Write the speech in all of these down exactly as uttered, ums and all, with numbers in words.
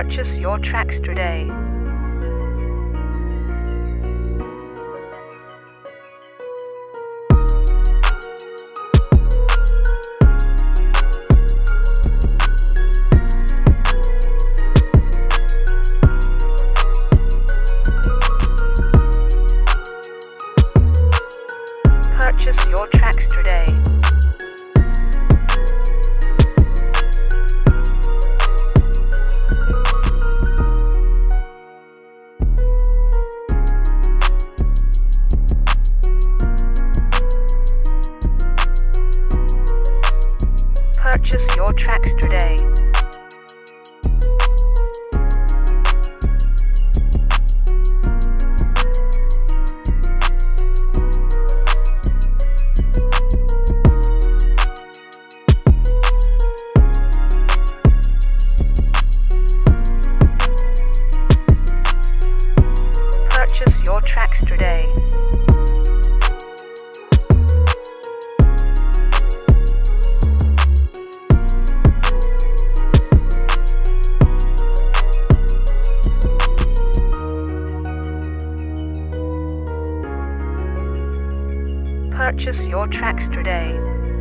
Purchase your tracks today. Purchase your tracks today. Purchase your tracks today. Purchase your tracks today. Purchase your tracks today.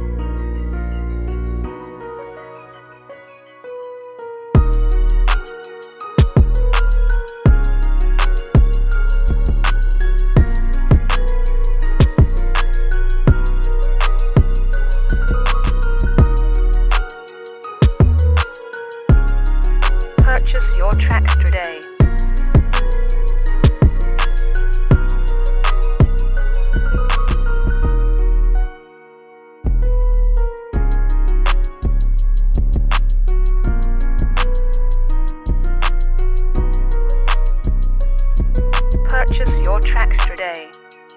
Purchase your tracks today. Purchase your tracks today.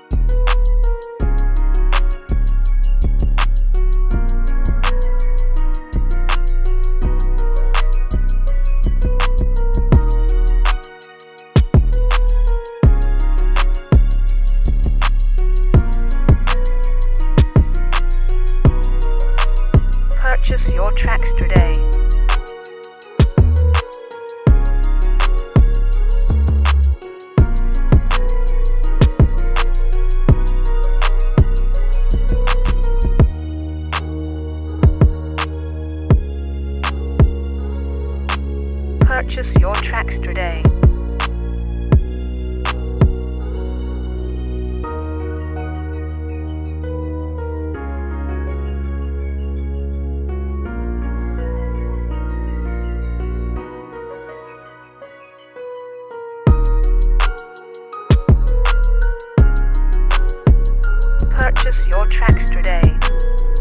Purchase your tracks today. Purchase your tracks today. Purchase your tracks today.